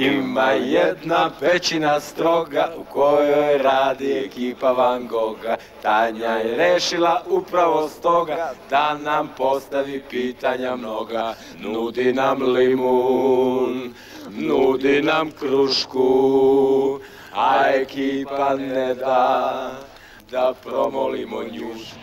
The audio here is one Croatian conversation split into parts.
Ima jedna pećina stroga u kojoj radi ekipa Van Gogha. Tanja je rešila upravo stoga da nam postavi pitanja mnoga. Nudi nam limun, nudi nam krušku, a ekipa ne da promolimo njušku.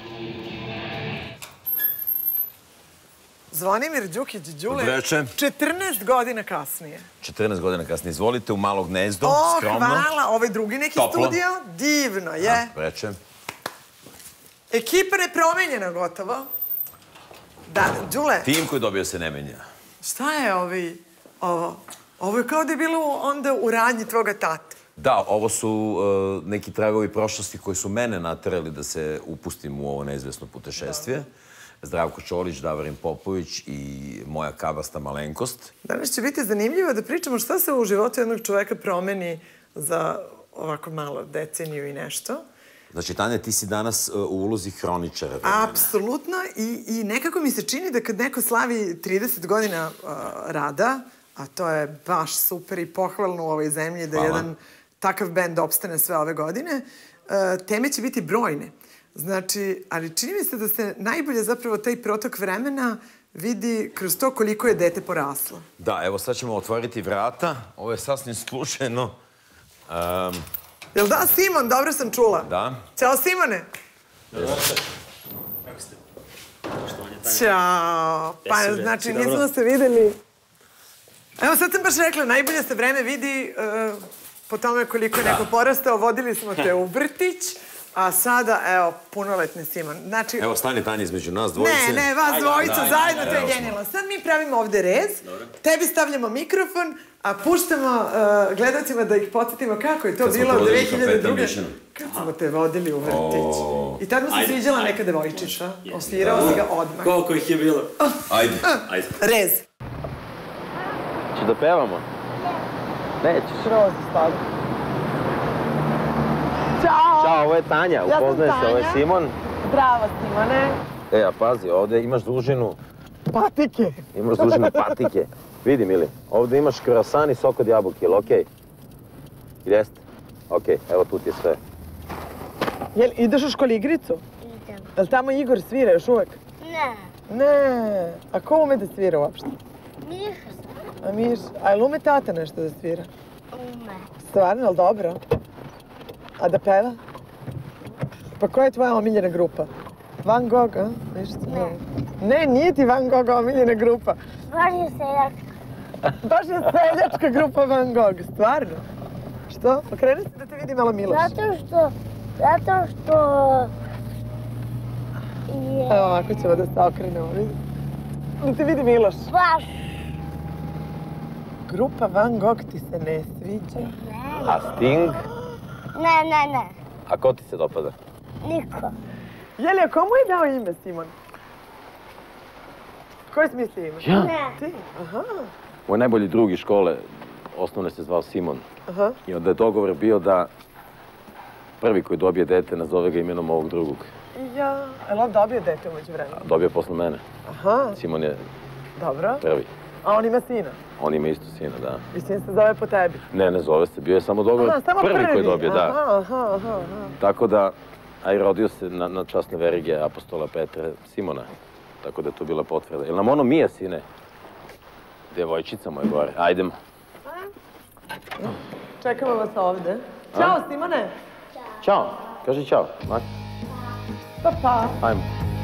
Zvonimir Đukić Đule, Dobreče. 14 godina kasnije. 14 godina kasnije. Izvolite u malo gnezdo, skromno. Hvala. Ovaj drugi neki studio. Divno je. Dobreče. Ekipa nepromenjena gotovo. Da, Đule. Tim koji dobio se ne menja. Šta je ovo? Ovo je kao da je bilo onda u radnji tvoga tate. Da, ovo su neki tragovi prošlosti koji su mene naterali da se upustim u ovo neizvesno putešestvije. Zdravko Čolić, Davorin Popović i moja kabasta malenkost. Danas će biti zanimljivo da pričamo šta se u životu jednog čoveka promeni za ovako malo deceniju i nešto. Znači, Tanja, ti si danas u ulozi hroničara vremena. Apsolutno. I nekako mi se čini da kad neko slavi 30 godina rada, a to je baš super i pohvalno u ovoj zemlji da jedan takav bend opstane sve ove godine, teme će biti brojne. Znači, ali čini mi se da se najbolje zapravo taj protok vremena vidi kroz to koliko je dete poraslo. Da, evo sad ćemo otvoriti vrata. Ovo je sasvim slučajno. Jel da, Simon? Dobro sam čula. Da. Ćao, Simone. Kako ste? Ćao. Pa, znači, nismo se videli. Evo, sad sam baš rekla, najbolje se vreme vidi po tome koliko je neko porastao. Vodili smo te u vrtić. A sada, evo, punoletni Simon. Znači... Evo, stani Tanja između nas dvojice. Ne, vas dvojica zajedno, to je genijalno. Sad mi pravimo ovde rez, tebi stavljamo mikrofon, a puštamo gledalcima da ih podsjetimo kako je to bilo u 2002. Kad smo te vodili u vrtić. I tad mu se sviđala neka devojčica. Osvirao si ga odmah. Koliko ih je bilo? Ajde. Rez. Če da pevamo? Nećeš. Rozi stavljamo. Ćao! Ćao, ovo je Tanja, upoznaje se, ovo je Simon. Zdravo, Simone. A pazi, ovde imaš dužinu... Patike. Imaš dužinu patike. Vidi, Mili, ovde imaš kroasan i sok od jabuke, ili okej? Jeste? Okej, evo tu ti je sve. Jel, ideš u školigricu? Idem. Jel tamo Igor svira još uvek? Ne. Ne. A ko ume da svira uopšte? Miša sam. A Miš, a jel ume tata nešto da svira? Ume. Stvarno, jel dobro? A da peva? Pa koja je tvoja omiljena grupa? Van Gogh, a? Ništa? Ne. Ne, nije ti Van Gogh omiljena grupa. Baš je seljak. Baš je seljačka grupa Van Gogh, stvarno. Što? Pa kreni se da te vidi malo Miloš. Zato što... Evo ovako ćemo da se okrenemo, vidi. Da te vidi Miloš. Baš. Grupa Van Gogh ti se ne sviđa? A Sting? Ne. A ko ti se dopada? Niko. Jeli, a komu je dao ime, Simon? Koji smisli ime? Ja? Ne. Ti? Aha. Moj najbolji drug iz škole, osnovne se zvao Simon. Aha. I onda je dogovor bio da prvi koji dobije dete nazove ga imenom ovog drugog. Ja. Jel on dobio dete umeđu vremena? Dobio posle mene. Aha. Simon je Dobro. prvi. A on ima sina? On ima isto sina, da. I sin se zove po tebi? Ne zove se, bio je samo dogovor. Aha, samo prvi koji dobije, da. Aha. Tako da, a i rodio se na časne verige apostola Petra Simona. Tako da je to bila potvrda. Jel nam ono mije, sine? Devojčica moja gore. Ajdemo. Čekamo vas ovde. Ćao, Simone. Ćao. Kaži ćao. Pa. Ajmo.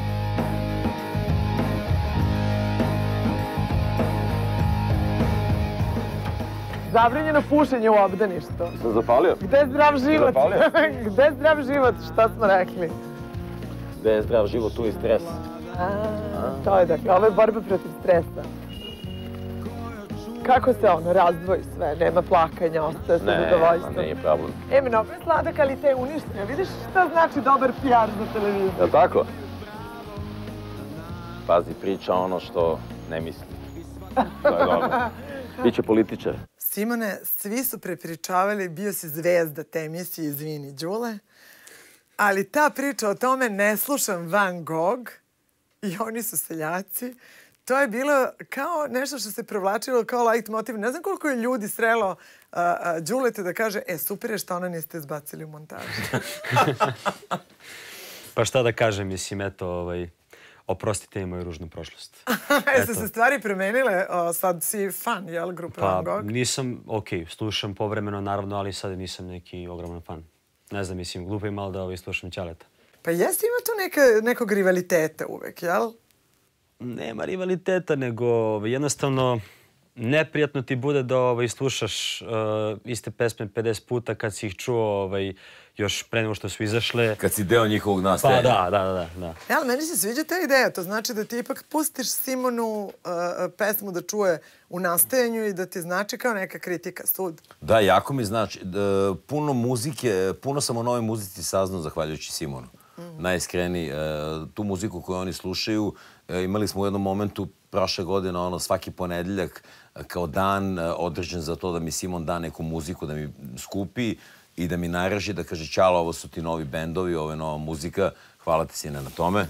Zabranjeno pušenje u obdaništu. Sam zapalio? Gde je zdrav život? Zapalio? Gde je zdrav život? Šta smo rekli? Gde je zdrav život, tu i stres. To je dakle, ovo je borba protiv stresa. Kako se ono razdvoji sve? Nema plakanja, ostaje sa zadovoljstvom. Ne, nije problem. Mnogo je sladak, ali te uništene. Vidiš šta znači dobar PR za televiziju? Jel' tako? Pazi, priča ono što ne misli. To je dobro. Biće političar. Simone, svi su prepričavali, bio si zvezda te emisije, izvini, Đule, ali ta priča o tome ne slušam Van Gogh i oni su seljaci, to je bilo kao nešto što se provlačilo kao light motiv. Ne znam koliko je ljudi srelo Đulete da kaže, super je što ona niste izbacili u montažu. Pa šta da kažem, mislim, eto, oprostite mi moju ružnu prošlost. Jesu se stvari promenile? Sad si fan, jel, grupe Van Gogh? Pa nisam, slušam povremeno, naravno, ali sad nisam neki ogroman fan. Ne znam, mislim, glupo je malo da slušam Ćaleta. Pa jeste ima tu nekog rivaliteta uvek, jel? Nema rivaliteta, nego jednostavno neprijatno ti bude da slušaš iste pesme 50 puta kad si ih čuo još pre nego što su izašle. Kad si deo njihovog nastajanja. Pa da. Ali meni se sviđa ta ideja. To znači da ti ipak pustiš Simonu pesmu da čuje u nastajanju i da ti znači kao neka kritika, sud. Da, jako mi znači. Puno muzike, puno sam o novoj muzici saznao zahvaljujući Simonu. Najiskreniji. Tu muziku koju oni slušaju, imali smo u jednom momentu prošle godine, svaki ponedeljak kao dan određen za to da mi Simon da neku muziku, da mi skupi i da mi nareži, da kaže, Ćalo, ovo su ti novi bendovi, ovo je nova muzika, hvala ti, sine, na tome.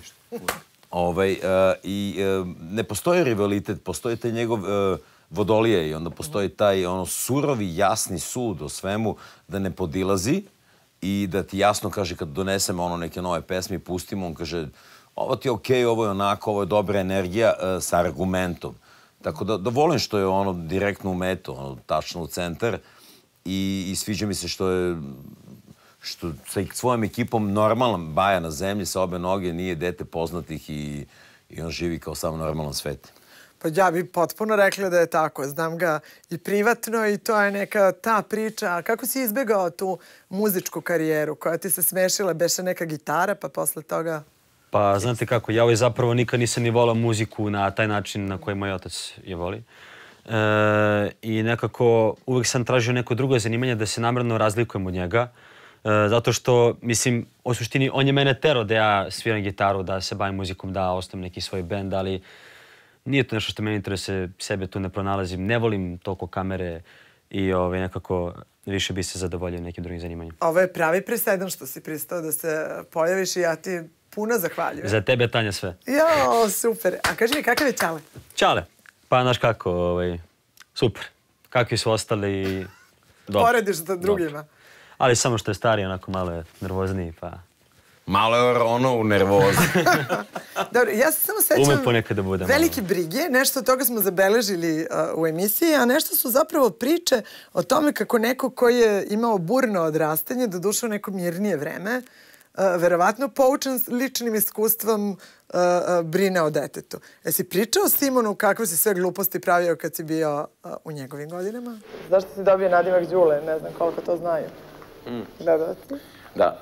I ne postoji rivalitet, postoji taj njegov vodolije i onda postoji taj surovi, jasni sud o svemu, da ne podilazi i da ti jasno kaže, kad donesemo neke nove pesme i pustimo, on kaže, ovo ti je okej, ovo je onako, ovo je dobra energija sa argumentom. Tako da volim što je direktno u metu, tačno u centar i sviđa mi se što sa svojom ekipom normalan baja na zemlji sa obe noge, nije dete poznatih i on živi kao samo normalan svet. Pa ja bih potpuno rekla da je tako. Znam ga i privatno i to je neka ta priča. A kako si izbjegao tu muzičku karijeru koja ti se smešila, beše neka gitara pa posle toga... Pa, znate kako, ja zapravo nikad nisam ni volao muziku na taj način na koji moj otac je voli. I nekako uvek sam tražio neko drugo zanimanje da se namjerno razlikujem od njega. Zato što, mislim, u suštini, on je mene terao da ja sviram gitaru, da se bavim muzikom, da ostavim neki svoj bend, ali nije to nešto što meni interesuje, sebe tu ne pronalazim, ne volim toliko kamere i nekako više bi se zadovoljio nekim drugim zanimanjem. Ovo je pravi presedan što si pristao da se pojaviš i ja ti puno zahvaljujem. Za tebe, Tanja, sve. Jo, super. A kaži mi, kakav je Ćale? Ćale? Pa, znaš kako, super. Kakvi su ostali i... Porediš sa drugima. Ali samo što je stariji, onako malo je nervozniji, pa... Malo je u nervozi. Dobro, ja se samo sećam... Ume ponekad da bude velike brige, nešto od toga smo zabeležili u emisiji, a nešto su zapravo priče o tome kako neko koji je imao burno odrastanje, doduše u neko mirnije vreme, verovatno poučen ličnim iskustvom brine o detetu. Jesi pričao Simonu kakve si sve gluposti pravio kad si bio u njegovim godinama? Zašto si dobio nadimak Đule? Ne znam koliko to znaju. Gledalci? Da.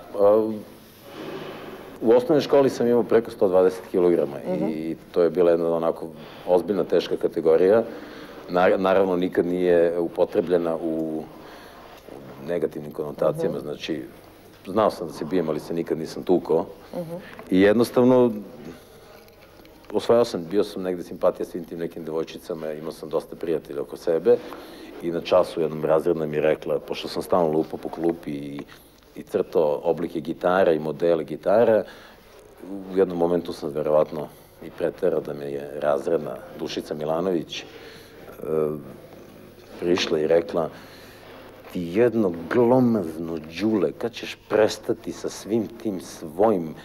U osnovnoj školi sam imao preko 120 kg i to je bila jedna onako ozbiljna, teška kategorija. Naravno, nikad nije upotrebljena u negativnim konotacijama, znači znao sam da se bijem, ali se nikad nisam tukao. I jednostavno, osvajao sam, bio sam negde simpatija svim tim nekim devojčicama, imao sam dosta prijatelja oko sebe i na času jednom razredna mi je rekla, pošto sam stalno lupao po klupi i crtao oblike gitara i modele gitara, u jednom momentu sam verovatno i preterao da me je razredna Dušica Milanović prišla i rekla: ti jedno glomazno Đule, kad ćeš prestati sa svim tim svojim,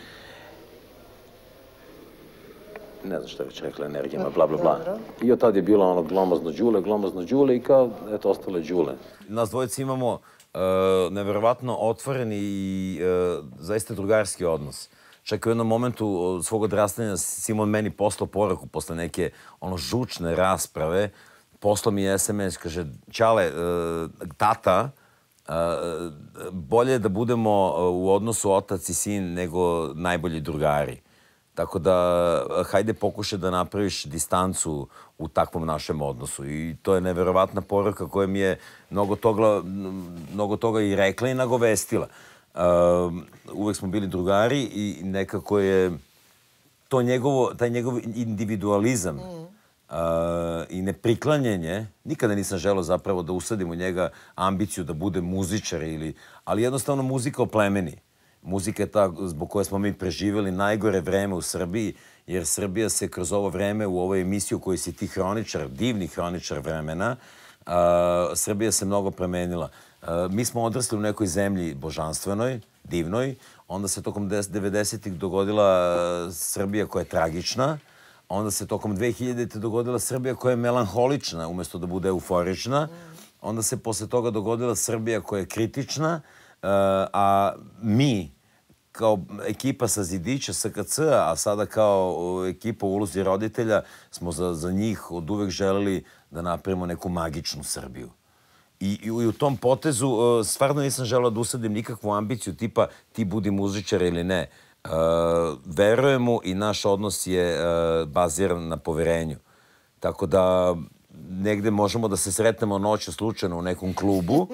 ne znam što je već rekla, energijama, bla, bla, bla. I od tad je bilo ono glomazno Đule i kao, eto, ostale Đule. Nas dvojice imamo neverovatno otvoren i zaista drugarski odnos. Čak u jednom momentu svog odrastanja Simon meni poslao poruku posle neke žučne rasprave. Poslao mi je SMS, kaže: Ćale, tata, bolje je da budemo u odnosu otac i sin nego najbolji drugari. Tako da, hajde pokušaj da napraviš distancu u takvom našem odnosu. I to je neverovatna poruka koja mi je mnogo toga i rekla i nagovestila. Uvek smo bili drugari i nekako je taj njegov individualizam i nepriklanjanje, nikada nisam želeo zapravo da usadim u njega ambiciju da bude muzičar, ali jednostavno muzika oplemeni. Muzika je ta zbog koje smo mi preživjeli najgore vreme u Srbiji, jer Srbija se kroz ovo vreme u ovoj emisiji u kojoj si ti hroničar, divni hroničar vremena, Srbija se mnogo promenila. Mi smo odrasli u nekoj zemlji božanstvenoj, divnoj, onda se tokom 90-ih dogodila Srbija koja je tragična, onda se tokom 2000-te dogodila Srbija koja je melanholična umjesto da bude euforična, onda se posle toga dogodila Srbija koja je kritična, a mi kao ekipa sa zidića SKC-a, a sada kao ekipa u ulozi roditelja, smo za njih od uvek želeli da napravimo neku magičnu Srbiju. I u tom potezu stvarno nisam želeo da usadim nikakvu ambiciju tipa ti budi muzičar ili ne. Verujem mu i naš odnos je baziran na poverenju. Tako da negde možemo da se sretnemo noću slučajno u nekom klubu.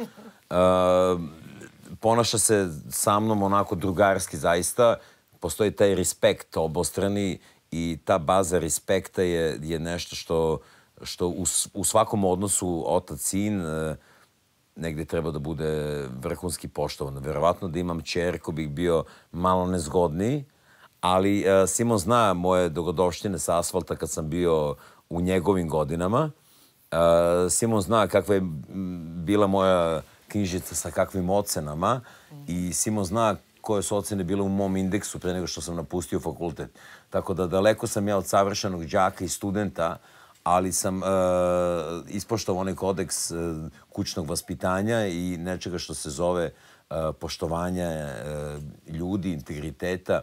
Ponaša se sa mnom onako drugarski zaista. Postoji taj respekt obostrani i ta baza respekta je nešto što u svakom odnosu otac-sin negde treba da bude vrhunski poštovan. Verovatno da imam ćerku bih bio malo nezgodniji, ali Simon zna moje dogodovštine sa asfalta kad sam bio u njegovim godinama. Simon zna kakva je bila moja knjižica sa kakvim ocenama i Simon zna koje su ocene bile u mom indeksu pre nego što sam napustio fakultet. Tako da daleko sam ja od savršenog đaka i studenta, ali sam ispoštovao onaj kodeks kućnog vaspitanja i nečega što se zove poštovanje ljudi, integriteta,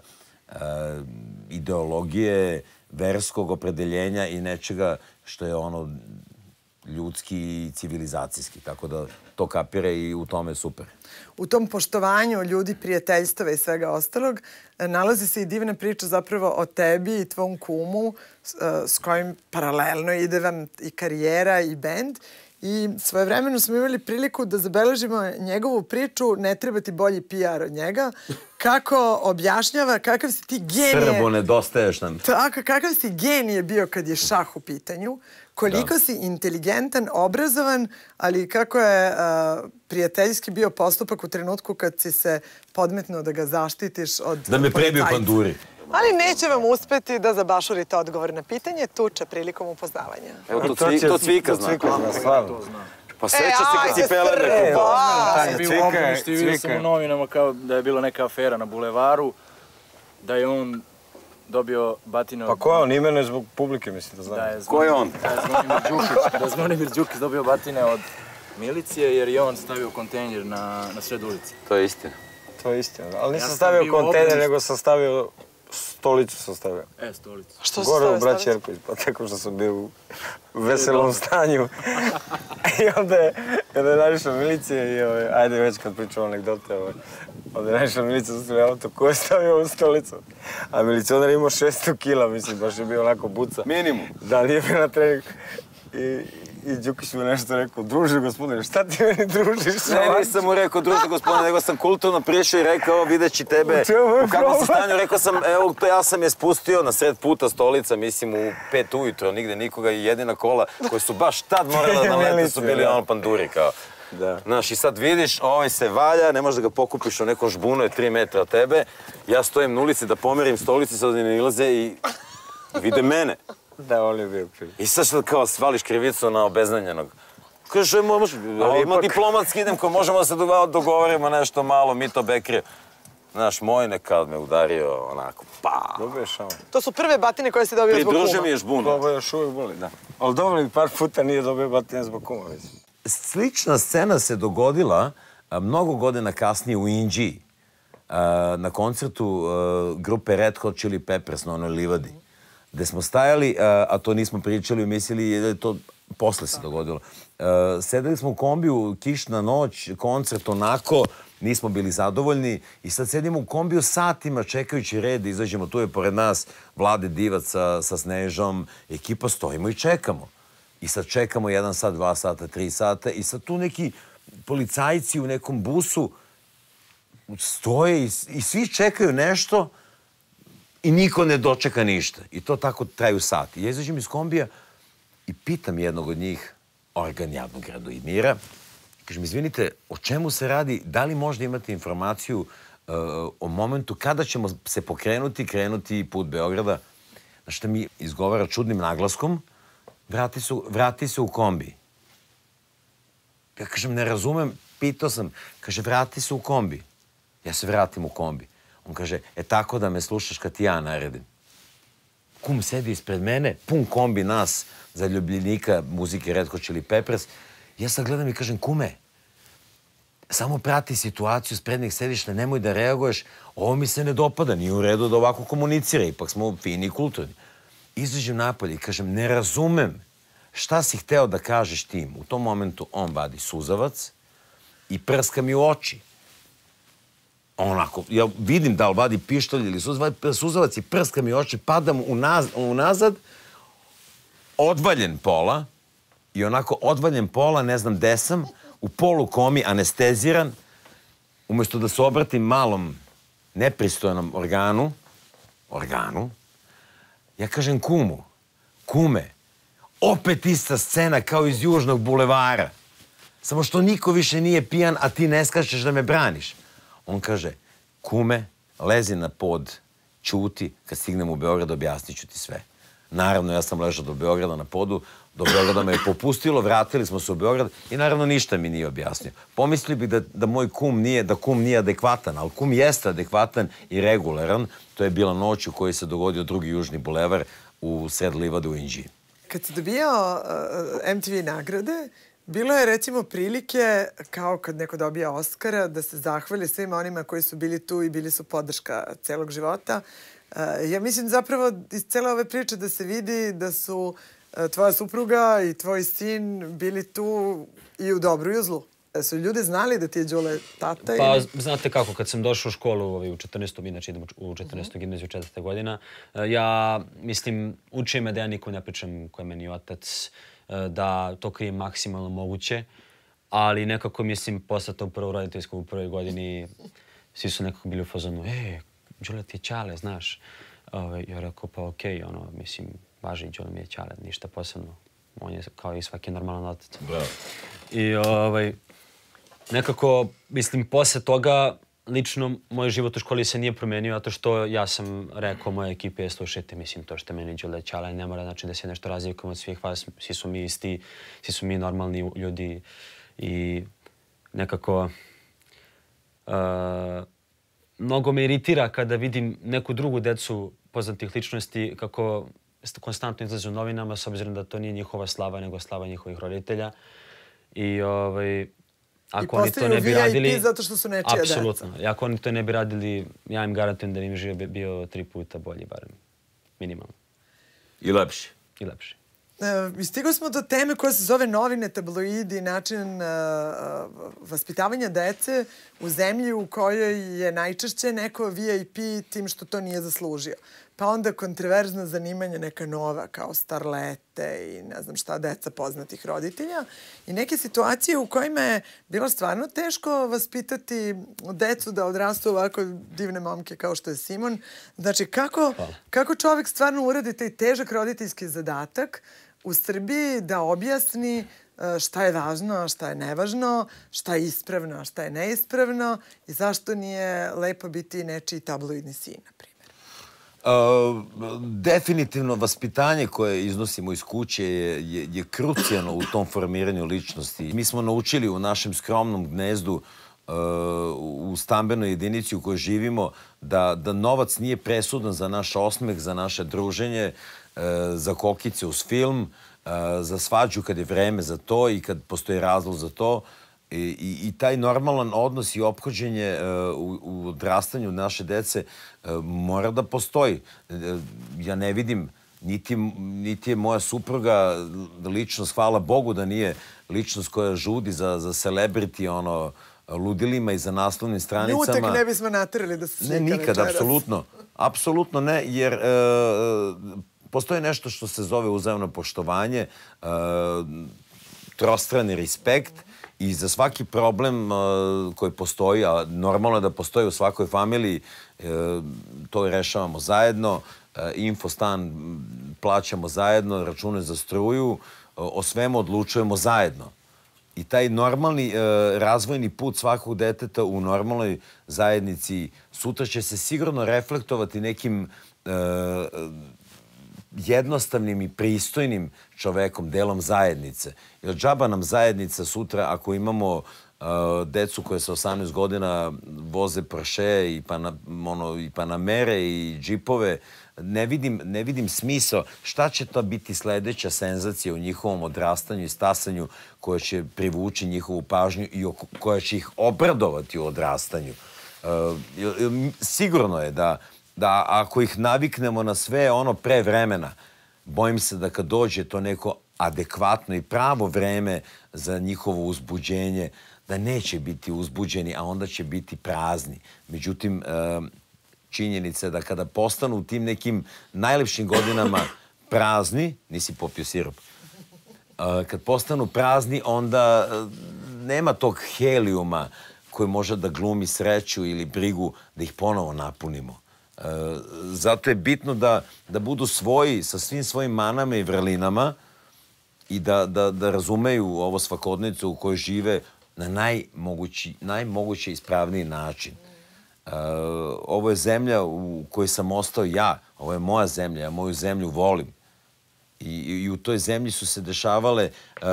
ideologije, verskog opredeljenja i nečega što je ono ljudski i civilizacijski. Tako da to kapire i u tome je super. U tom poštovanju ljudi, prijateljstava i svega ostalog nalazi se i divna priča zapravo o tebi i tvom kumu s kojim paralelno ide vam i karijera i bend. I svojevremeno smo imali priliku da zabeležimo njegovu priču, ne treba ti bolji PR od njega, kako objašnjava kakav si ti genije... Srbo, nedostaješ nam. Tako, kakav si genije bio kad je šah u pitanju, koliko si inteligentan, obrazovan, ali kako je prijateljski bio postupak u trenutku kad si se podmetnuo da ga zaštitiš od da me prebiju panduri. Ali neće vam uspeti da zabašurite odgovor na pitanje, tuča prilikom upoznavanja. Evo to Cvika zna. Pa seća se kad si pelene kupao. Sam bio u obdaništu i vidio sam u novinama kao da je bila neka afera na bulevaru, da je on dobio batine od... Pa ko je on? Imeno je zbog publike, mislim da znam. Ko je on? Da je Zvonimir Đukić dobio batine od milicije jer je on stavio kontejner na sred ulici. To je istina. To je istina, ali nisam stavio kontejner, nego sam stavio stolicu sam stavio. Stolicu. Što gore u Braći Jerković, pa tako što sam bio u veselom stanju. I onda je naišla milicija i ajde već kad pričamo anegdote, onda je naišla milicija, zastavio auto, ko je stavio ovu stolicu? A milicionar imao 600 kila, mislim, baš je bio onako buca. Minimum. Da, nije bio na treningu. I Đukić mu nešto rekao, druže gospodine, šta ti meni družiš? Ne, nisam mu rekao, druže gospodine, nego sam kulturno prišao i rekao, videći tebe u kakvom si stanju. Rekao sam, evo, ja sam je spustio na sred puta stolica, mislim, u 5 ujutro, nigde nikoga i jedina kola koje su baš tad morala da lete su bili ono panduri, kao. Znaš, i sad vidiš, ovaj se valja, ne možeš da ga pokupiš u nekom žbunu, je 3 metra od tebe. Ja stojim na ulici da pomerim stolici, sad ne ilaze i vide mene. Da, on je bio kriv. I sad što kao svališ krivicu na obeznanjenog. Kaže, odmah diplomatski idem, ko možemo da se dogovorimo nešto malo, mi to bekrije. Znaš, moj nekad me udario onako, pa. Dobro je šao. To su prve batine koje si dobio zbog kuma. Pridružio mi je žbunu. Dobro još uvijek boli, da. Ali dobro mi par puta nije dobio batine zbog kuma, mislim. Slična scena se dogodila mnogo godina kasnije u Inđiji, na koncertu grupe Red Hot Chili Peppers na onoj livadi, gde smo stajali, a to nismo pričali, mislili da je to posle se dogodilo. Sedeli smo u kombiju, kišna noć, koncert onako, nismo bili zadovoljni i sad sedimo u kombiju satima čekajući red, izađemo, tu je pored nas Vlade Divac sa Snežom, ekipa stojimo i čekamo. I sad čekamo 1 sat, 2 sata, 3 sata i sad tu neki policajci u nekom busu stoje i svi čekaju nešto i niko ne dočeka ništa. I to tako traju sati. Ja izađem iz kombija i pitam jednog od njih, organ javnog reda i mira, kažem, izvinite, o čemu se radi, da li možda imate informaciju o momentu kada ćemo se pokrenuti, krenuti put Beograda. Znaš šta mi izgovara čudnim naglaskom, vrati se u kombi. Ja kažem, ne razumem, pitao sam, kaže, vrati se u kombi. Ja se vratim u kombi. On kaže, tako da me slušaš kad ti ja naredim. Kum sedi ispred mene, pun kombi nas, zaljubljenika muzike Red Hot Chili Peppers. Ja sad gledam i kažem, kume, samo prati situaciju, s prednjeg sedišta, nemoj da reaguješ, ovo mi se ne dopada, nije u redu da ovako komunicira, ipak smo fini i kulturni. Izađem napolje i kažem, ne razumem šta si hteo da kažeš tim. U tom momentu on vadi suzavac i prska mi u oči. Onako, ja vidim da li vadi pištolj ili suzavac i prska mi u oči, padam unazad, odvaljen pola i onako odvaljen pola, ne znam gde sam, u polu komi, anesteziran, umjesto da se obratim malom nepristojnom organu, ja kažem kume, opet ista scena kao iz Južnog bulevara. Samo što niko više nije pijan, a ti ne skačeš da me braniš. On kaže, kume, lezi na pod, ćuti, kad stignem u Beograd objasnit ću ti sve. Naravno, ja sam ležao do Beograda na podu, do Beograda me je popustilo, vratili smo se u Beograd i naravno ništa mi nije objasnio. Pomislio bih da moj kum nije adekvatan, ali kum jeste adekvatan i regularan. To je bila noć u kojoj se dogodio drugi Južni bulevar u sred livade u Inđiji. Kad si dobijao MTV nagrade, bilo je recimo prilike, kao kad neko dobija Oscara, da se zahvali svima onima koji su bili tu i bili su podrška celog života. Ja mislim zapravo iz cele ove priče da se vidi da su tvoja supruga i tvoj sin bili tu i u dobru i u zlu. Su ljudi znali da ti je Đule tata? Pa, znate kako, kad sam došao u školu u 14. inače idem u 14. gimnaziju 4. godina, ja, mislim, učio me da ja nikom ne pričam ko je meni otac, da to krijem maksimalno moguće, ali nekako, mislim, posle tog prvog roditeljskog u prvoj godini, svi su nekako bili u fazonu, Đule ti je Ćale, znaš. Ja rekao, pa okej, mislim, važi, Đule mi je Ćale, ništa posebno. On je kao i svaki normalan otac. I nekako, mislim, posle toga, lično, moj život u školi se nije promenio, zato što ja sam rekao moje ekipe, slušajte, mislim, to što je meni Đule Ćale, ne mora znači da se nešto razlikujemo od svih vas, svi smo mi isti, svi smo mi normalni ljudi i nekako mnogo me iritira kada vidim neku drugu decu poznatih ličnosti kako konstantno izlaze u novinama, s obzirom da to nije njihova slava, nego slava njihovih roditelja. I ako oni to ne bi radili... I postaju VIP zato što su nečija deca. Apsolutno. I ako oni to ne bi radili, ja im garantujem da im život bio 3 puta bolji, barem minimalno. I lepši. I lepši. Stigli smo do teme koja se zove novine, tabloidi, način vaspitavanja dece u zemlji u kojoj je najčešće neko VIP tim što to nije zaslužio. Pa onda kontroverzno zanimanje neka nova, kao starlete i ne znam šta, deca poznatih roditelja. I neke situacije u kojima je bilo stvarno teško vaspitati decu da odrastu ovako divne momke kao što je Simon. Znači, kako čovjek stvarno uradi taj težak roditeljski zadatak u Srbiji da objasni šta je važno, a šta je nevažno, šta je ispravno, a šta je neispravno i zašto nije lepo biti nečiji tabloidni sin, na primjer. Definitivno, vaspitanje koje iznosimo iz kuće je krucijalno u tom formiranju ličnosti. Mi smo naučili u našem skromnom gnezdu u stambenoj jedinici u kojoj živimo da novac nije presudan za naš osmeh, za naše druženje, za kokice uz film, za svađu kad je vreme za to i kad postoji razlog za to. I taj normalan odnos i ophođenje u odrastanju naše dece mora da postoji. Ja ne vidim, niti je moja supruga ličnost, hvala Bogu da nije ličnost koja žudi za celebrity, ludilima i za naslovnim stranicama. Ljutek ne bismo naterali da se slika večeras. Ne, nikad, apsolutno. Apsolutno ne, jer postoji nešto što se zove uzajamno poštovanje, trostrani respekt i za svaki problem koji postoji, a normalno je da postoji u svakoj familiji, to rešavamo zajedno, infostan plaćamo zajedno, račune za struju, o svemu odlučujemo zajedno. I taj normalni razvojni put svakog deteta u normalnoj zajednici sutra će se sigurno reflektovati nekim jednostavnim i pristojnim čovekom, delom zajednice. Jer džaba nam zajednica sutra, ako imamo decu koje sa 18 godina voze Porsche i Panamere i džipove, ne vidim smisao šta će to biti sledeća senzacija u njihovom odrastanju i stasanju koja će privući njihovu pažnju i koja će ih obradovati u odrastanju. Sigurno je da ako ih naviknemo na sve ono pre vremena, bojim se da kad dođe to neko adekvatno i pravo vreme za njihovo uzbuđenje, da neće biti uzbuđeni, a onda će biti prazni. Međutim, činjenica je da kada postanu u tim nekim najlepšim godinama prazni, nisi popio sirup, kad postanu prazni, onda nema tog helijuma koji može da glumi sreću ili brigu da ih ponovo napunimo. Zato je bitno da budu svoji sa svim svojim manama i vrlinama i da razumeju ovo svakodnevnicu u kojoj žive na najmoguće ispravniji način. Ovo je zemlja u kojoj sam ostao ja, ovo je moja zemlja, ja moju zemlju volim. I u toj zemlji su se dešavale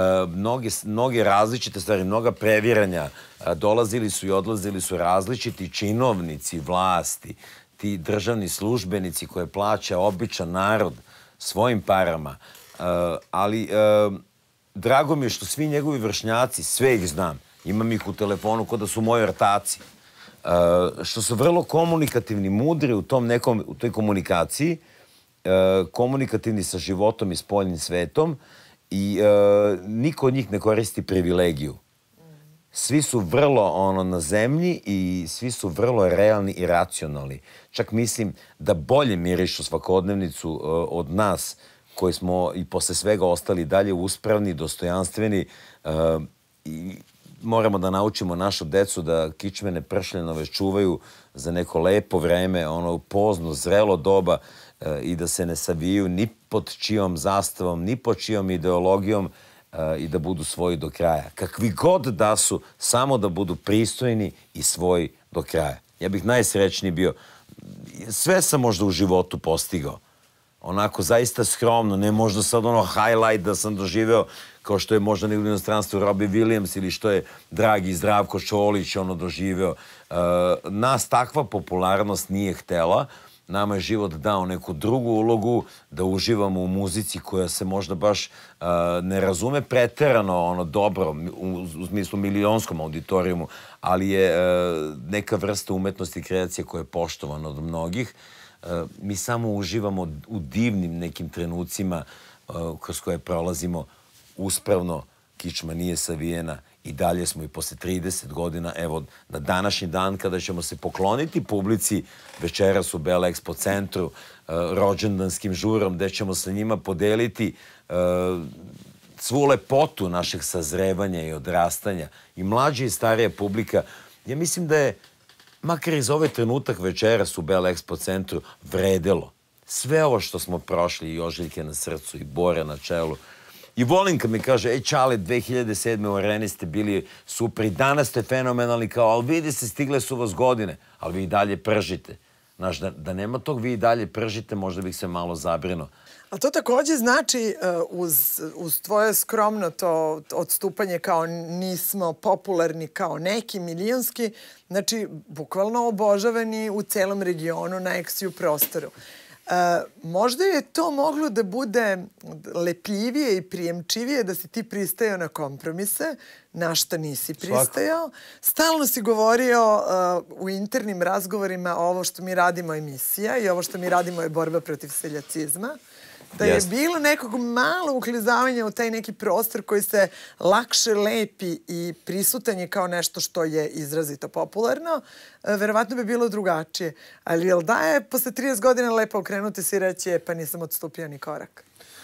mnoge različite stvari, mnoga previranja. Dolazili su i odlazili su različiti činovnici vlasti, ti državni službenici koje plaća običan narod svojim parama. Ali drago mi je što svi njegovi vršnjaci, sve ih znam, imam ih u telefonu kao da su moji ortaci, što su vrlo komunikativni, mudri u toj komunikaciji, komunikativni sa životom i spoljnim svetom i niko od njih ne koristi privilegiju. Svi su vrlo na zemlji i svi su vrlo realni i racionalni. Čak mislim da bolje mirišu svakodnevnicu od nas koji smo i posle svega ostali dalje uspravni, dostojanstveni i moramo da naučimo našu decu da kičmene pršljenove čuvaju za neko lepo vreme, pozno, zrelo doba i da se ne saviju ni pod čijom zastavom, ni pod čijom ideologijom i da budu svoji do kraja. Kakvi god da su, samo da budu pristojni i svoji do kraja. Ja bih najsrećniji bio. Sve sam možda u životu postigao. Onako, zaista skromno, ne možda sad highlight da sam doživeo kao što je možda negdje u inostranstvu Robbie Williams ili što je dragi Zdravko Čolić doživeo. Nas takva popularnost nije htela. Nama je život dao neku drugu ulogu, da uživamo u muzici koja se možda baš ne razume preterano dobro, u smislu milionskom auditorijumu, ali je neka vrsta umetnosti i kreacije koja je poštovana od mnogih. Mi samo uživamo u divnim nekim trenucima kroz koje prolazimo uspravno, kičma nije savijena i dalje smo i posle 30 godina, evo, na današnji dan kada ćemo se pokloniti publici večeras u Bela Expo centru, rođendanskim žurom, gde ćemo sa njima podeliti svu lepotu našeg sazrevanja i odrastanja. I mlađa i starija publika, ja mislim da je, makar i za ovaj trenutak večeras u Bela Expo centru, vredelo. Sve ovo što smo prošli, i ožiljke na srcu, i bore na čelu. I volim kad mi kaže, Čale, 2007. u Areni ste bili super i danas ste fenomenalni, kao, ali vidi se, stigle su vas godine, ali vi i dalje pržite. Znaš, da nema tog vi i dalje pržite, možda bih se malo zabrinuo. A to takođe znači, uz tvoje skromno to odstupanje kao nismo popularni kao neki milionski, znači, bukvalno obožavani u celom regionu na eksiju prostoru. Možda je to moglo da bude lepljivije i prijemčivije da si ti pristajao na kompromise, na šta nisi pristajao. Stalno si govorio u internim razgovorima ovo što mi radimo emisija i ovo što mi radimo je borba protiv seljacizma. Da je bilo nekog malo uklizavanja u taj neki prostor koji se lakše lepi i prisutan je kao nešto što je izrazito popularno, verovatno bi bilo drugačije. Ali jel da je posle 30 godina lepo okrenuti se i reći pa nisam odstupio ni korak?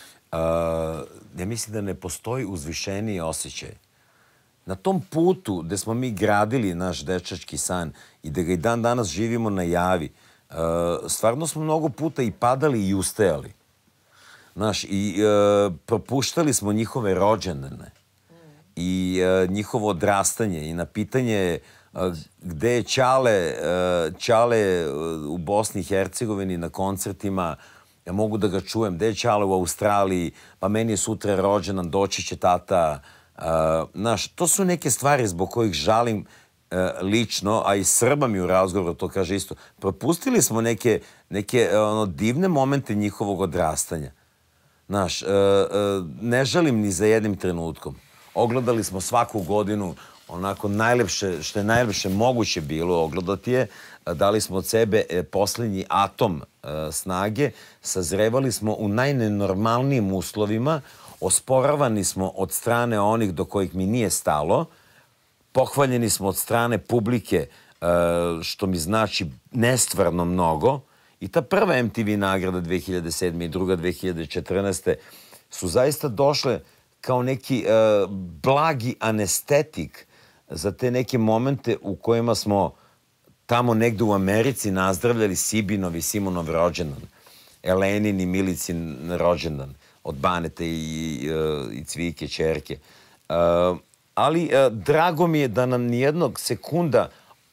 Ja mislim da ne postoji uzvišeniji osjećaj. Na tom putu gde smo mi gradili naš dečački san i da ga i dan danas živimo na javi, stvarno smo mnogo puta i padali i ustajali. Znaš, i propuštali smo njihove rođendane. i njihovo odrastanje i na pitanje gde je Ćale u Bosni i Hercegovini na koncertima, ja mogu da ga čujem, gde je Ćale u Australiji, pa meni je sutra rođendan, doći će tata. Znaš, to su neke stvari zbog kojih žalim lično, a i Srba mi u razgovoru to kaže isto. Propustili smo neke divne momente njihovog odrastanja. Znaš, ne žalim ni za jednim trenutkom. Ogledali smo svaku godinu onako najlepše, što je najlepše moguće bilo ogledati je. Dali smo od sebe poslednji atom snage. Sazrevali smo u najnenormalnijim uslovima. Osporavani smo od strane onih do kojih mi nije stalo. Pohvaljeni smo od strane publike, što mi znači nestvarno mnogo. I ta prva MTV nagrada 2007. i druga 2014. su zaista došle kao neki blagi anestetik za te neke momente u kojima smo tamo negde u Americi nazdravljali Sibinov i Simonov rođendan, Elenin i Milicin rođendan, od Banete i Cvike, ćerke. Ali drago mi je da nam nijednog sekunda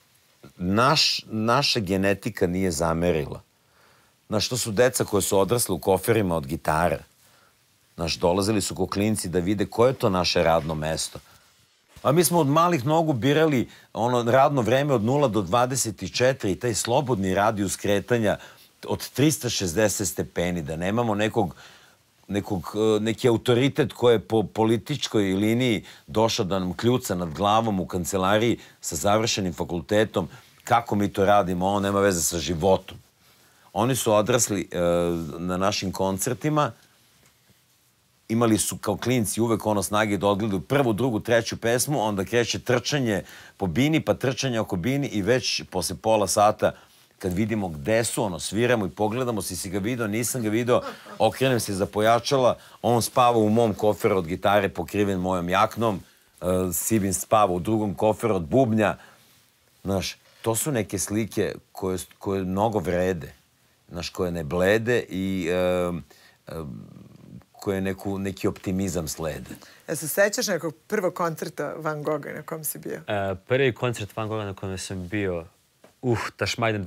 naša genetika nije zamerila. Znaš, to su deca koje su odrasle u koferima od gitara. Znaš, dolazili su ko klinci da vide koje je to naše radno mesto. A mi smo od malih nogu birali ono radno vreme od 0 do 24 i taj slobodni radijus kretanja od 360 stepeni, da nemamo neki autoritet koji je po političkoj liniji došao da nam kljuca nad glavom u kancelariji sa završenim fakultetom. Kako mi to radimo? Ovo nema veze sa životom. Oni su odrasli na našim koncertima, imali su kao klinci uvek ono snage da odgledaju prvu, drugu, treću pesmu, onda kreće trčanje po bini, pa trčanje oko bini i već posle pola sata kad vidimo gde su, ono, sviramo i pogledamo si ga video, nisam ga video, okrenem se za pojačala, on spava u mom koferu od gitare pokriven mojom jaknom, Sibin spava u drugom koferu od bubnja. Znaš, to su neke slike koje mnogo vrede, znaš, koje ne blede i koje neki optimizam slede. Se sećaš nekog prvog koncerta Van Gogha na kom si bio? Prvi koncert Van Gogha na kojem sam bio, Tašmajdan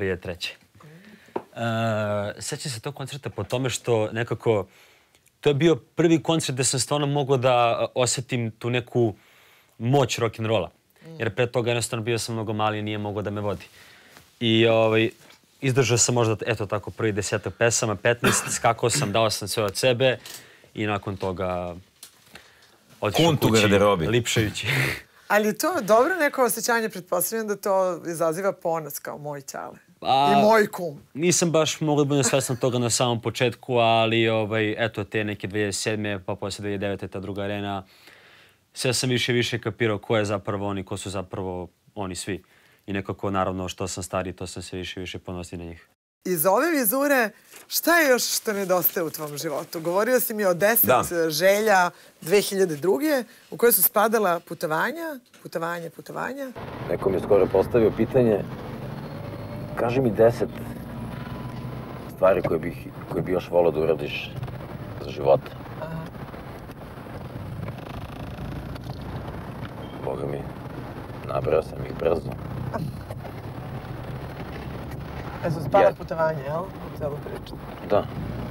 2003. Sećam se tog koncerta po tome što nekako, to je bio prvi koncert gde sam stvarno mogao da osetim tu neku moć rock'n'rolla. Jer pre toga jednostavno bio sam mnogo mali i nije mogao da me vodi. I izdržao sam možda, eto tako, prvi 10 pesama, 15, skakao sam, dao sam sve od sebe i nakon toga otišao kući, lipšajući. Ali je to dobro neko osjećanje, pretpostavljam da to izaziva ponos kao moj Ćale i moj kum. Nisam baš mogao da budem svestan toga na samom početku, ali eto te neke 2007. pa posle 2009. ta druga arena, sve sam više i više kapirao ko je zapravo oni, ko su zapravo oni svi. I nekako, naravno, što sam stariji, to sam se više i više ponosio na njih. Iz ove vizure, šta je još što nedostaje u tvom životu? Govorio si mi o 10 želja 2002. u koje su spadala putovanja. Neko mi je skoro postavio pitanje, kaži mi 10 stvari koje bi još volao da uradiš za života. Boga mi, nabrao sam ih brzo. Su spala putovanje, jel? U celu priču. Da.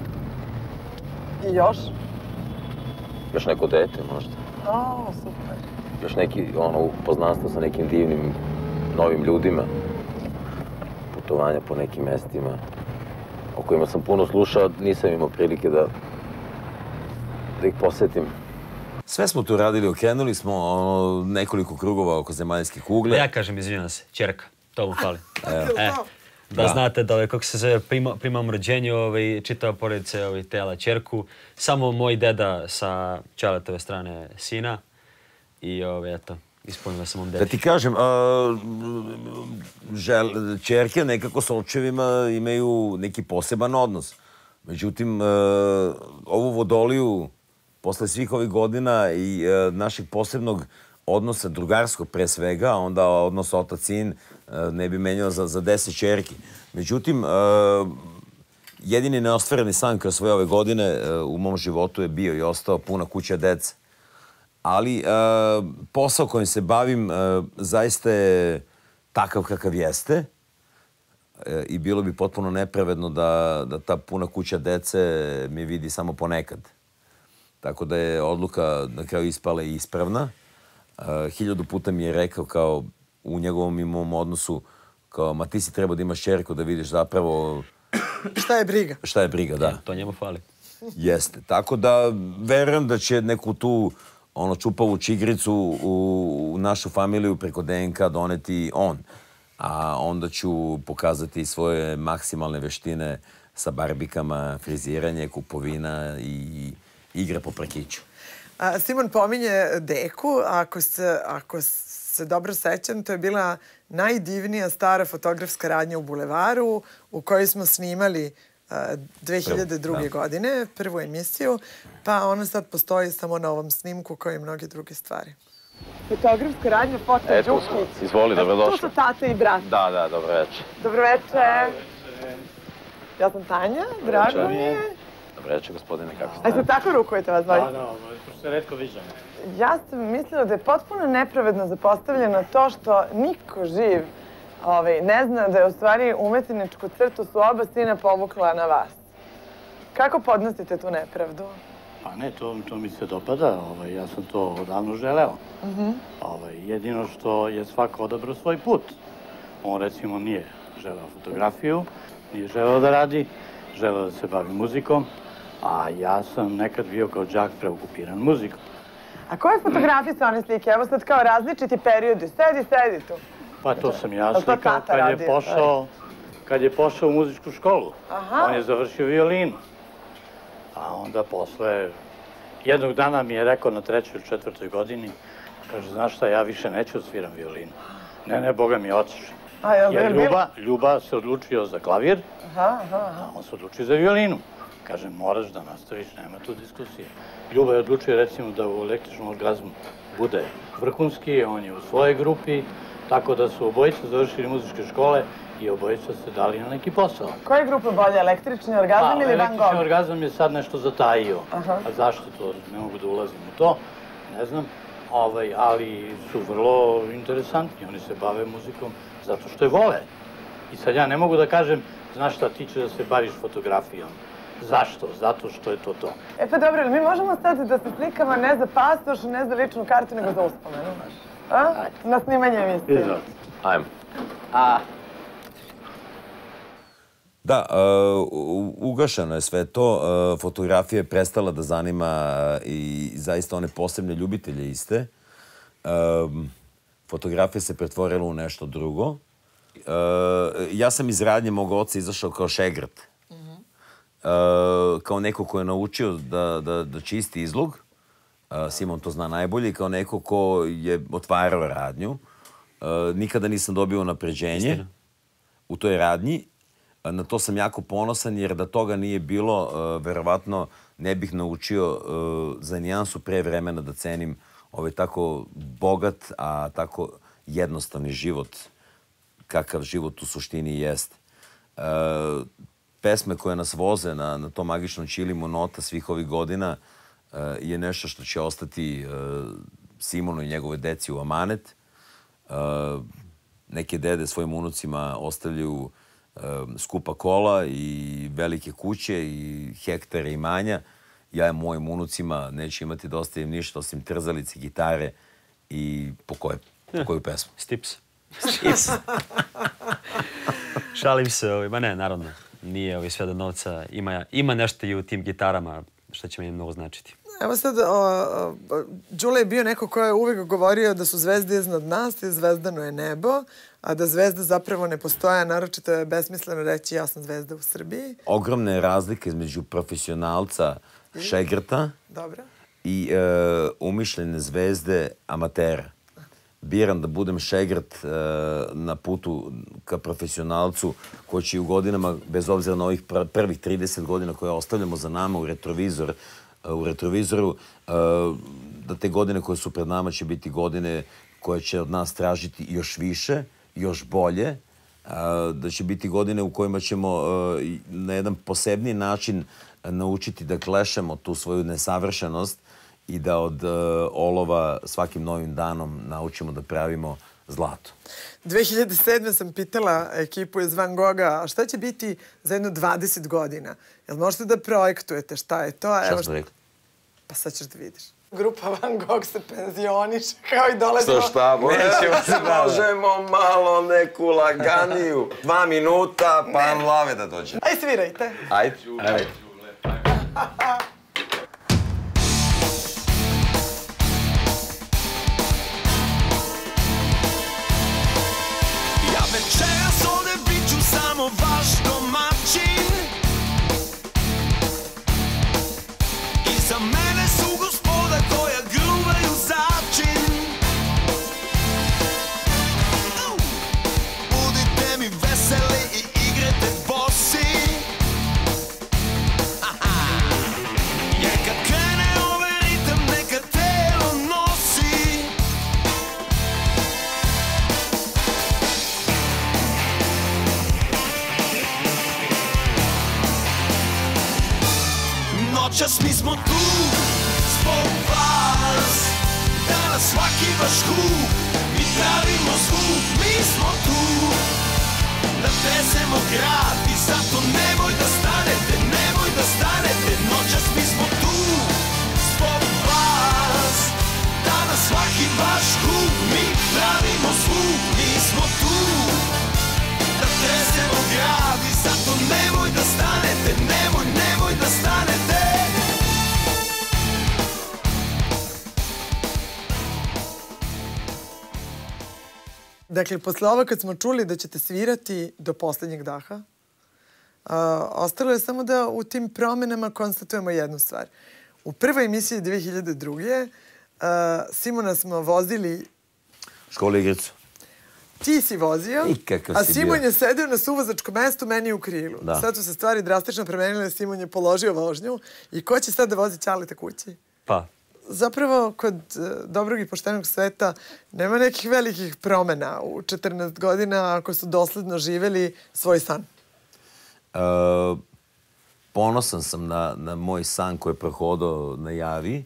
I još? Još neko dete, možda. O, super. Još neki, upoznanstvo sa nekim divnim, novim ljudima. Putovanja po nekim mestima o kojima sam puno slušao, nisam imao prilike da ih posetim. Sve smo tu radili, okrenuli smo nekoliko krugova oko zemaljske kugle. Ja kažem, izvinjam se, ćerka, to mu fali. Da znate da, kako se zove, primam rođenje, čitava porodice tela ćerku. Samo moj deda sa Ćaletove strane sina. I eto, ispunila sam dedi. Da ti kažem, ćerke nekako s očevima imaju neki poseban odnos. Međutim, ovu Vodoliju, posle svih ovih godina i našeg posebnog odnosa, drugarskog pre svega, a onda odnos otac-sin ne bi menjao za 10 ćerki. Međutim, jedini neostvareni san kroz sve ove godine u mom životu je bio i ostao Puna kuća dece. Ali posao kojim se bavim zaista je takav kakav jeste i bilo bi potpuno nepravedno da ta puna kuća dece mi vidi samo ponekad. Tako da je odluka na kraju ispala i ispravna. 1000 puta mi je rekao kao u njegovom i mom odnosu kao, ma ti si trebao da imaš ćerku da vidiš zapravo... Šta je briga? Šta je briga, da. To njemu fali. Jeste. Tako da verujem da će neku tu čupavu čigricu u našu familiju preko DNK doneti on. A onda ću pokazati svoje maksimalne veštine sa barbikama, friziranje, kupovina i igre po parkiću. Simon pominje deku. Ako se dobro sećam, to je bila najdivnija stara fotografska radnja u Bulevaru u kojoj smo snimali 2002. godine, prvu emisiju, pa ona sad postoji samo na ovom snimku kao i mnoge druge stvari. Fotografska radnja Foto Đukić. Izvoli, dobrodošli. Tu su tata i brat. Da, dobro večer. Dobro večer. Ja sam Tanja, drago mi je. Dobro večer, gospodine, kako ste? A se tako rukujete vas dvoje? Da, pošto se retko viđamo. Ja sam mislila da je potpuno nepravedno zapostavljeno to što niko živ ne zna da je u stvari umetničku crtu su oba sina povukla na vas. Kako podnosite tu nepravdu? Pa ne, to mi se dopada. Ja sam to odavno želeo. Jedino što je svako odabrao svoj put. On recimo nije želeo fotografiju, nije želeo da radi, želeo da se bavi muzikom, a ja sam nekad bio kao đak preokupiran muzikom. A koje fotografije su one slike? Evo sad kao različiti periodi. Sedi tu. Pa to sam ja slikao kad je pošao u muzičku školu. On je završio violinu. A onda posle, jednog dana mi je rekao na 3. ili 4. godini, kaže, znaš šta, ja više neću da sviram violinu. Ne, Boga mi otiš. Jer Ljuba se odlučio za klavir, a on se odlučio za violinu. Kaže, moraš da nastaviš, nema tu diskusije. Ljuba je odlučio, recimo, da u električnom orgazmu bude vrhunski, on je u svojoj grupi, tako da su obojica završili muzičke škole i obojica se dali na neki posao. Koja je grupa bolje, električni orgazam ili Van Gogh? Električni orgazam je sad nešto zatajio. A zašto to? Ne mogu da ulazim u to, ne znam. Ali su vrlo interesantni, oni se bave muzikom zato što je vole. I sad ja ne mogu da kažem, znaš šta, ti ćeš da se baviš fotografijom. Zašto? Zato što je to to. E pa dobro, mi možemo sad da se slikamo ne za pasoš, ne za ličnu kartu, nego za uspomenu. Na snimanje emisije. Ajmo. Da, ugašeno je sve to. Fotografija je prestala da zanima i zaista one posebne ljubitelje iste. Fotografija se pretvorila u nešto drugo. Ja sam iz radnje mog oca izašao kao šegrt. Kao neko ko je naučio da čisti izlog. Simon to zna najbolje. I kao neko ko je otvarao radnju. Nikada nisam dobio napređenje u toj radnji. Na to sam jako ponosan, jer da toga nije bilo, verovatno ne bih naučio za nijansu pre vremena da cenim ovaj tako bogat, a tako jednostavni život, kakav život u suštini jest. Pesme koje nas voze na tom magičnom ćilimu nota svih ovih godina je nešto što će ostati Simonu i njegove deci u amanet. Neke dede svojim unucima ostavljaju skupa kola i velike kuće i hektare imanja. Ja mojim unucima neću imati da ostavim ništa osim trzalice, gitare i po koju pesmu? Stips. Šalim se, ma ne, naravno. Nije sve do novca. Ima nešto i u tim gitarama što će mi mnogo značiti. Evo sad, Đule je bio neko ko je uvijek govorio da su zvezde iznad nas i zvezdano je nebo, a da zvezda zapravo ne postoje, naročito je besmisleno reći ja sam zvezda u Srbiji. Ogromne razlike između profesionalca šegrta i umišljene zvezde amatera. Biram da budem šegrt na putu ka profesionalcu koji će u godinama, bez obzira na ovih prvih 30 godina koje ostavljamo za nama u retrovizoru, da te godine koje su pred nama će biti godine koje će od nas tražiti još više, još bolje, da će biti godine u kojima ćemo na jedan posebni način naučiti da klešemo tu svoju nesavršenost i da od olova svakim novim danom naučimo da pravimo zlato. 2007. sam pitala ekipu iz Van Gogha, a šta će biti za jedno 20 godina? Jel možete da projektujete šta je to? Šta smo rekli? Pa sad ćeš da vidiš. Grupa Van Gogh se penzioniše, kao i dolazimo... Šta, možemo malo neku laganiju. 2 minuta, pa Lave da dođe. Aj, svirajte. Ajde. Ja večeras ovde bit ću samo vaš domaćin. I za mene su gospoda koja gruvaju začin. Budite mi veseli i igrajte bosi. Jer kad krene ovaj ritam neka telo nosi. Noćas mi smo tu zbog vas. Danas svaki vaš huk mi pravimo zvuk. Mi smo tu da tresemo grad i zato nemoj da stanete, nemoj da stanete. Noćas mi smo tu zbog vas. Danas svaki vaš huk mi pravimo zvuk. Mi smo tu da tresemo grad i zato nemoj da stanete, nemoj da stanete. Dakle, posle ovo kad smo čuli da ćete svirati do poslednjeg daha, ostalo je samo da u tim promenama konstatujemo jednu stvar. U prvoj emisiji 2002. Simona smo vozili... Školu igricu. Ti si vozio, a Simon je sedeo na suvozačkom mestu meni u krilu. Sad su se stvari drastično promenile, Simon je položio vožnju. I ko će sad da vozi Ćaleta kući? Pa. Zapravo, kod dobrog i poštenog sveta nema nekih velikih promena u 14 godina ako su dosledno živeli svoj san. Ponosan sam na moj san koji je prohodao na Javi.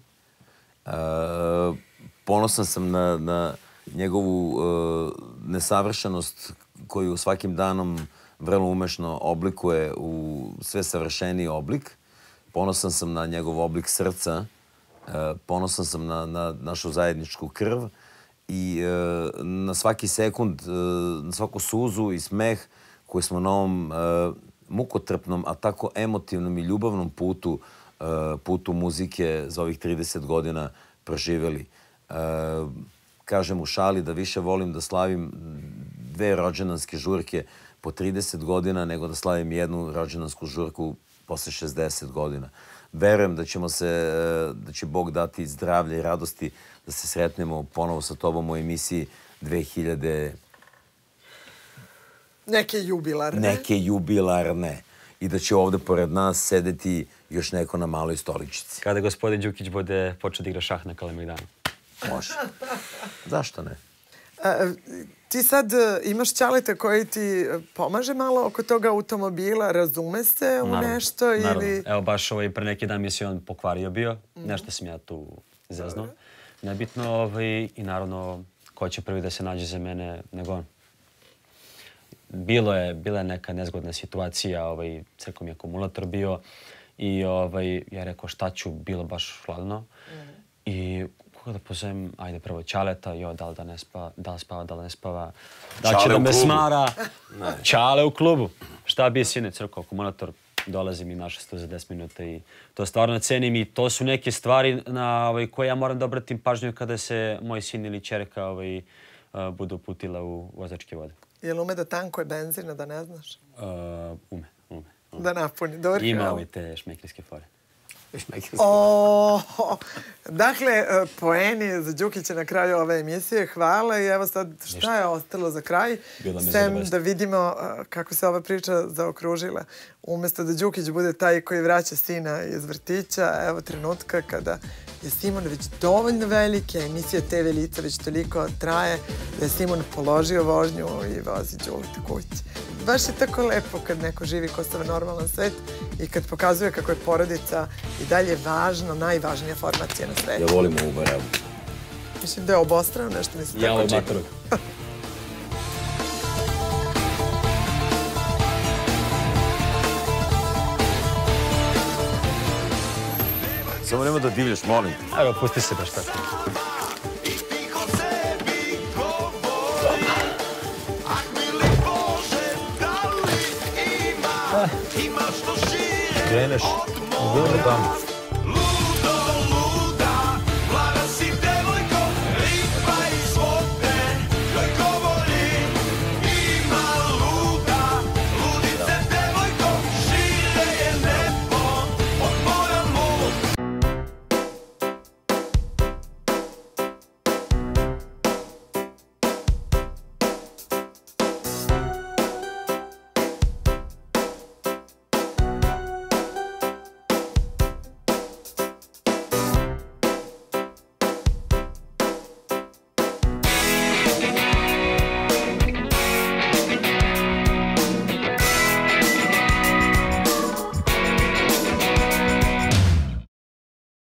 Ponosan sam na njegovu nesavršenost koju svakim danom vrlo umešno oblikuje u sve savršeniji oblik. Ponosan sam na njegov oblik srca. Ponosan sam na našu zajedničku krv i na svaki sekund, na svaku suzu i smeh koji smo na ovom mukotrpnom, a tako emotivnom i ljubavnom putu muzike za ovih 30 godina proživeli. Kažem u šali da više volim da slavim 2 rođendanske žurke po 30 godina nego da slavim 1 rođendansku žurku posle 60 godina. Verujem da će Bog dati zdravlje i radosti da se sretnemo ponovo sa tobom u emisiji 2000... Neke jubilarne. Neke jubilarne. I da će ovde pored nas sedeti još neko na maloj stoličici. Kada gospodin Đukić bude počeo da igra šah na Kalemegdanu. Može. Zašto ne? Ti sad imaš Ćaleta koji ti pomaže malo oko toga automobila, razume se u nešto ili... Naravno. Evo baš pre neki dan mi se on pokvario bio. Nešto sam ja tu zeznuo. Nebitno i naravno ko će prvi da se nađe za mene nego on. Bila je neka nezgodna situacija, crko mi je akumulator bio i ja rekao šta ću, bilo baš hladno. I da pozovem, ajde prvo Ćaleta, da li spava, da li ne spava, da će da me smara. Ćale u klubu. Šta bi sine, crko, akumulator, dolazim i naša 100 za 10 minuta i to stvarno cenim i to su neke stvari na koje ja moram da obratim pažnju kada se moj sin ili ćerka budu uputila u vozačke vode. Jel ume da tankuje benzina, da ne znaš? Ume. Da napuni, dobro. Ima te šmekljske fore. Dakle, poeni za Đukića na kraju ove emisije. Hvala i evo sad šta je ostalo za kraj. Sem da vidimo kako se ova priča zaokružila. Umesto da Đukić bude taj koji vraća sina iz vrtića, evo trenutka kada je Simon već dovoljno veliki, a emisija TV Lica već toliko traje, da je Simon položio vožnju i vozi Đuleta kući. baš je tako lepo kad neko živi ko stav normalan svet i kad pokazuje kako je porodica i dalje važna, najvažnija formacija na svetu. Ja volim ovu barabu. Mislim da je obostrano, nešto mi se tako čini. Matorog. Samo nema da divljaš, molim. Evo, pusti se baš tako. Kreneš, dobro tamo.